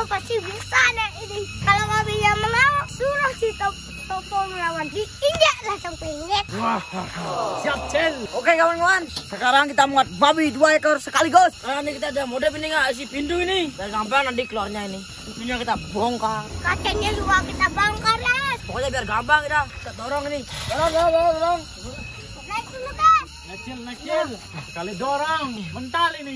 pasti bisa deh ini. Kalau babinya menang, suruh si Topo melawan. Diinjaklah sang penyet. Wah, siap Cel. Oke kawan-kawan, sekarang kita muat babi 2 ekor sekaligus. Nah, nanti kita ada mode ini nggak si pintu ini. Dan sampai nanti keluarnya ini. Pintunya kita bongkar. Kacanya juga kita bongkar ya. Pokoknya biar gampang kita dorong ini. Dorong. Naik dulu guys. Naik Cel. Sekali dorong, mental ini.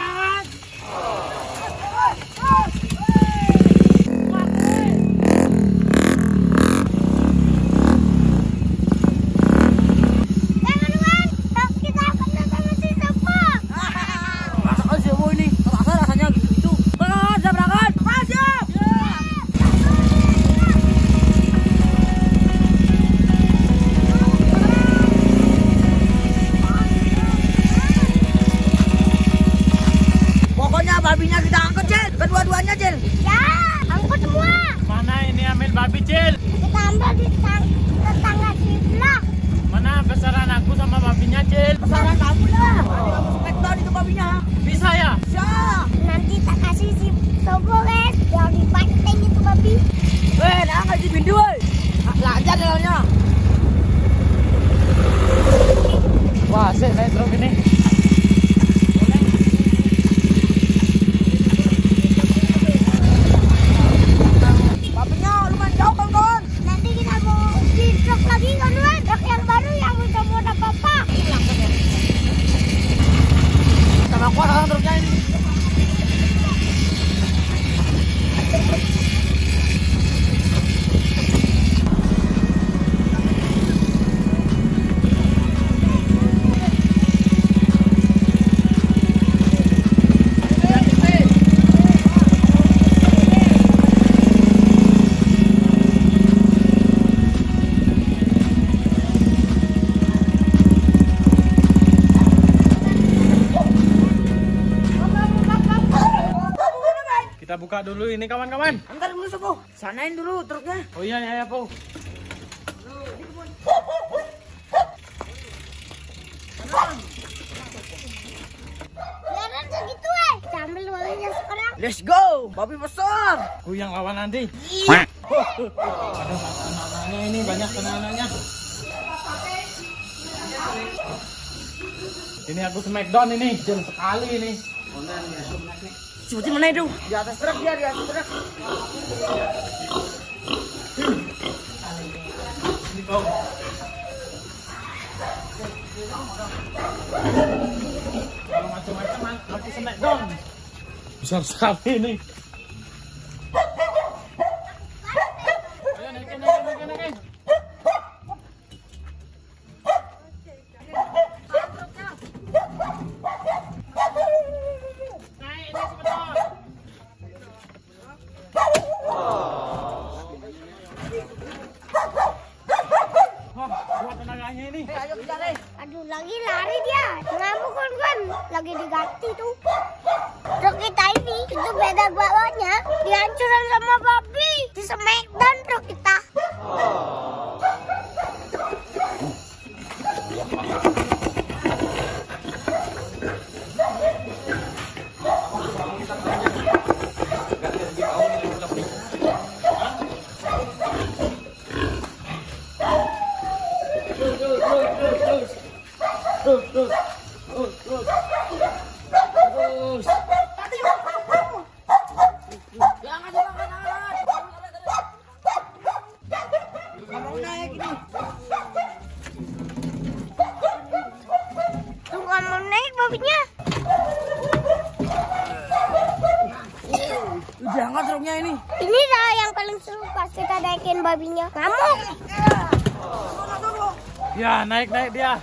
Babinya kita angkut Cel, kedua-duanya Cel. Ya, angkut semua. Mana ini ambil babi Cel? Kita ambil di tetangga sebelah. Mana besaran aku sama babinya Cel? Besaran kamu lah. Smackdown itu babinya. Bisa ya? Bisa. Nanti tak kasih si Topo guys, yang dibanteng itu babi. Nah nggak di pintu lancar jalannya. Wah, sih naik truk ini. Kita buka dulu ini kawan-kawan. Antar dulu Sopo, sanain dulu truknya. Oh iya ya Po. Beneran segitu kita ambil babinya sekarang. Let's go, babi besar. Aku yang lawan nanti. Aduh, anak-anaknya ini banyak anak-anaknya. Ini aku smackdown ini, jam sekali ini. Sebutin mana itu? Di atas truk dia, di atas truk. Ini kau. Kalau macam-macam aku smackdown. Besar sekali ini. Ayo naikin. Ayo kejar deh. Aduh, lagi lari dia. Ngamuk kan, lagi diganti tuh. Truk kita ini, itu beda bawahnya, dihancurin sama babi. Di smackdown truk kita. Terus. Jangan. Nggak mau naik ini. Tuh nggak mau naik babinya. Jangan truknya ini. Ini dah yang paling seru pas kita naikin babinya. Ngamuk. Ya, naik dia.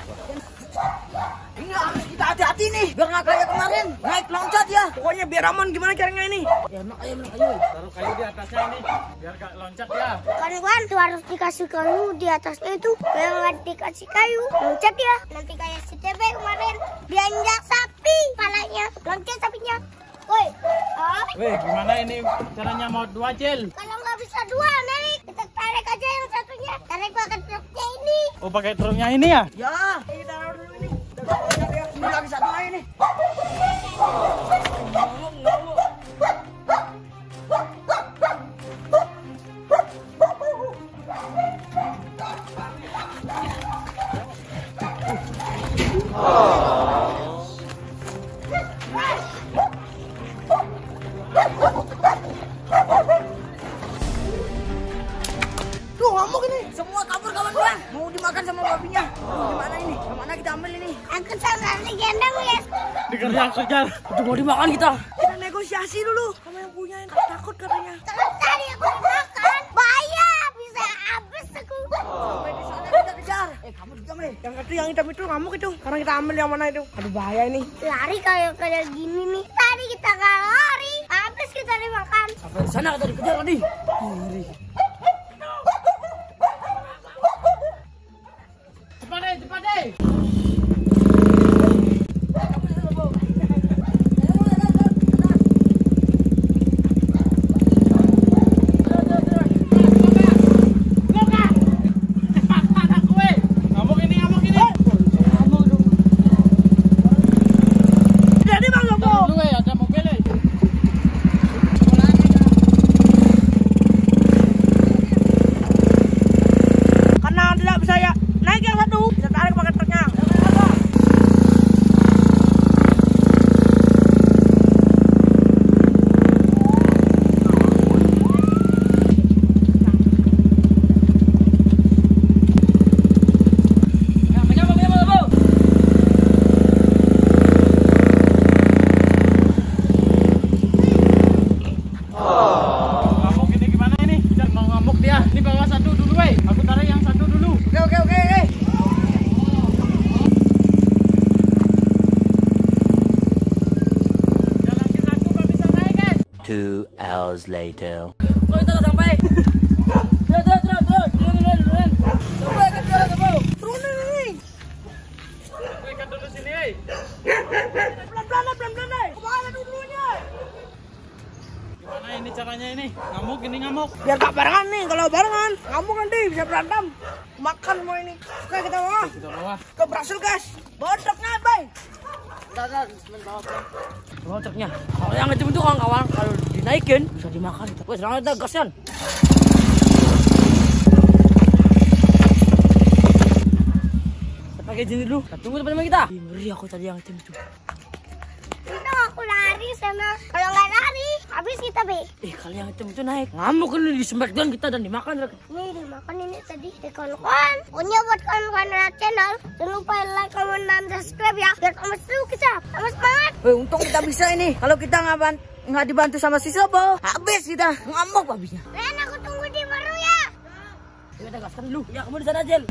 Ini harus kita hati-hati nih, biar nggak kayak kemarin naik loncat ya. Pokoknya biar aman gimana caranya ini. Ya enak ayo. Taruh kayu di atasnya ini, biar gak loncat ya. Kan tuh harus dikasih kayu di atasnya itu. Kalau nggak dikasih kayu, loncat ya. Nanti kayak si TB kemarin, dianjak sapi palanya, loncat sapinya. Woi, Weh, gimana ini caranya mau 2 Cel? kalau nggak bisa 2 naik, kita tarik aja yang satunya. Tarik pakai truknya ini. Oh, pakai truknya ini ya? Ya, ini taruh dulu ini. Ini lagi satu lagi nih. yang kejar. Itu mau dimakan kita. Kita negosiasi dulu. Kamu yang punya, takut katanya. Kalau tadi aku dimakan, bahaya, bisa habis aku. Sampai di sana kita kejar. Kamu juga Mei. Yang satu yang hitam itu ngamuk itu. Sekarang kita ambil yang mana itu? Aduh bahaya ini. Lari kayak gini nih. Tadi kita nggak lari, habis kita dimakan. Sampai di sana kita dikejar tadi. Ngeri. Cepat deh. Oke. 2 hours later. Oh, kita udah sampai. Turun. Turun nih. Ikan dulu sini. Pelan-pelan. Kemana dulunya? Gimana ini caranya ini? Ngamuk. Biar gak barengan nih. Kalau barengan, ngamuk nanti bisa berantem. Makan semua ini. Oke, kita bawa. Kita bawa. Kita berhasil, guys. Bawa truknya, Bay. Bawa truknya. Kalau yang itu kawan-kawan, kalau dinaikin bisa dimakan. Wes, sekarang kita gasan. Kita pakai sini dulu. Kita tunggu teman-teman kita. Ngeri aku tadi yang itu. Untung aku lari sana. Kalau nggak lari, habis kita be. Kalau yang itu naik. Ngamuk ini di smackdown kita dan dimakan. Nih dimakan ini tadi. Kawan-kawan, pokoknya buat kawan-kawan channel, jangan lupa like, comment, dan subscribe ya. Biar kamu seru kita. Sama semangat. Untung kita bisa ini. Kalau kita nggak dibantu sama si Sobo, habis kita ngamuk habisnya. Ren, aku tunggu di baru ya. Kita gaskan dulu. Ya, kamu di sana, Jel.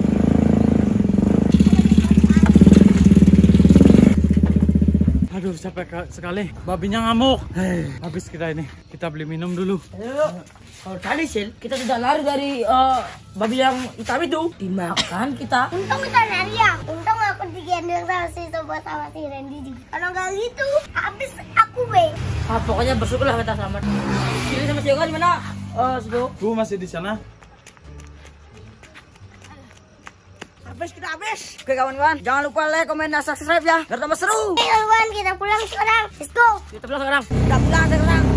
Aduh, capek sekali. Babinya ngamuk. Habis kita ini. Kita beli minum dulu. Ayo. Kalau tadi, Sil, kita tidak lari dari babi yang hitam itu. Dimakan kita. Untung kita lari ya. Untung aku digendong sama si Sobo sama si Randy. Kalau nggak gitu, habis aku be. Pokoknya bersyukurlah kita selamat. Sini sama si Yoga di mana? Sobo. Gue masih di sana. Habis. Oke kawan-kawan, jangan lupa like, komen, dan subscribe ya. Biar tambah seru. Oke kawan, kita pulang sekarang. Let's go. Kita pulang sekarang.